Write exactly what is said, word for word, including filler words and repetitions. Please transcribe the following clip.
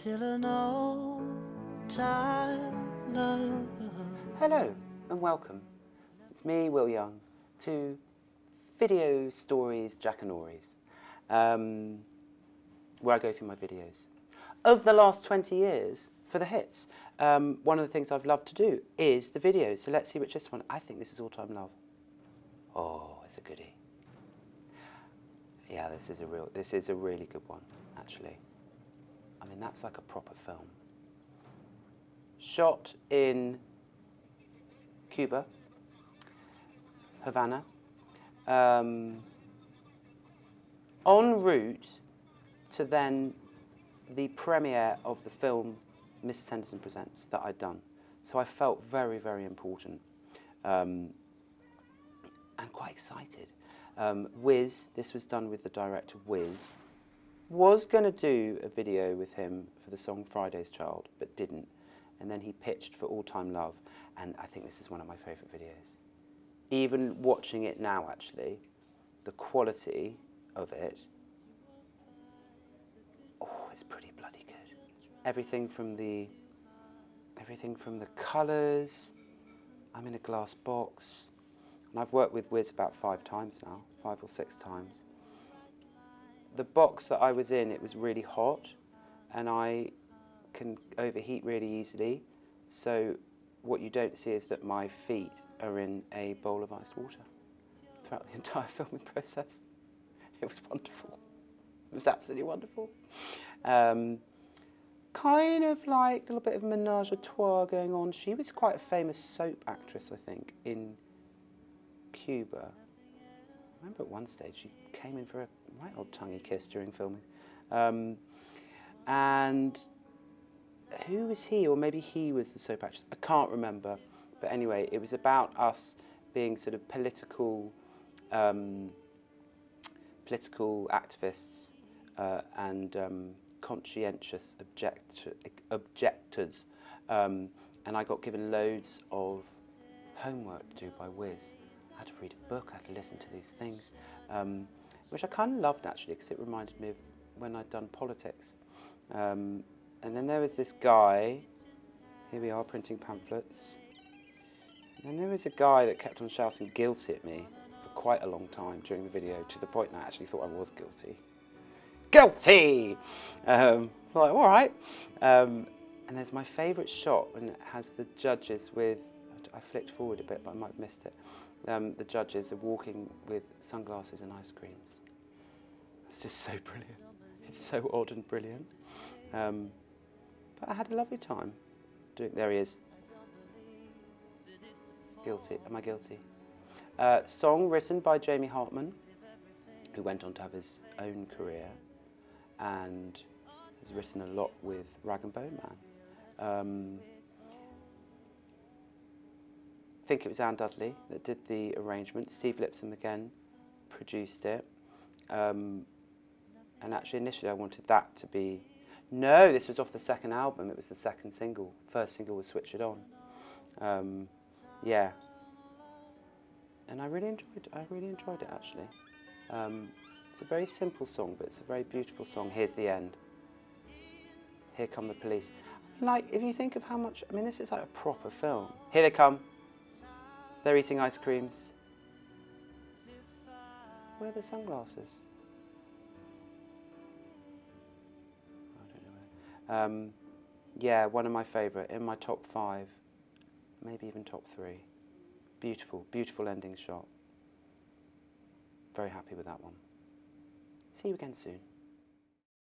Still an old time love. Hello and welcome. It's me, Will Young, to Video Stories Jackanories, um, where I go through my videos. Of the last twenty years, for the hits, um, one of the things I've loved to do is the videos. So let's see which this one. I think this is All Time Love. Oh, it's a goodie. Yeah, this is a real. This is a really good one, actually. I mean, that's like a proper film. Shot in Cuba, Havana, um, en route to then the premiere of the film Missus Henderson Presents that I'd done. So I felt very, very important um, and quite excited. Um, Wiz, this was done with the director Wiz, was going to do a video with him for the song Friday's Child, but didn't. And then he pitched for All Time Love, and I think this is one of my favourite videos. Even watching it now, actually, the quality of it, oh, it's pretty bloody good. Everything from the, everything from the colours. I'm in a glass box, and I've worked with Wiz about five times now, five or six times. The box that I was in, it was really hot, and I can overheat really easily. So what you don't see is that my feet are in a bowl of iced water throughout the entire filming process. It was wonderful. It was absolutely wonderful. Um, kind of like a little bit of menage a trois going on. She was quite a famous soap actress, I think, in Cuba. I remember at one stage she came in for a right old tonguey kiss during filming. Um, and who was he? Or maybe he was the soap actress. I can't remember. But anyway, it was about us being sort of political, um, political activists uh, and um, conscientious object objectors. Um, and I got given loads of homework to do by Wiz. I had to read a book, I had to listen to these things, um, which I kind of loved actually, because it reminded me of when I'd done politics. Um, and then there was this guy, here we are printing pamphlets, and then there was a guy that kept on shouting guilty at me for quite a long time during the video, to the point that I actually thought I was guilty. Guilty! Um, like, all right. Um, and there's my favourite shot, when it has the judges with, I flicked forward a bit, but I might have missed it. Um, the judges are walking with sunglasses and ice creams. It's just so brilliant. It's so odd and brilliant. Um, but I had a lovely time doing. There he is. Guilty. Am I guilty? Uh, song written by Jamie Hartman, who went on to have his own career and has written a lot with Rag and Bone Man. Um, I think it was Anne Dudley that did the arrangement. Steve Lipson again produced it. Um, and actually initially I wanted that to be, no, this was off the second album, it was the second single. First single was Switch It On. Um, yeah. And I really enjoyed I really enjoyed it actually. Um, it's a very simple song, but it's a very beautiful song. Here's the end. Here come the police. Like, if you think of how much, I mean, this is like a proper film. Here they come. They're eating ice creams. Where are the sunglasses? I don't know where. Um, yeah, one of my favourite, in my top five, maybe even top three. Beautiful, beautiful ending shot. Very happy with that one. See you again soon.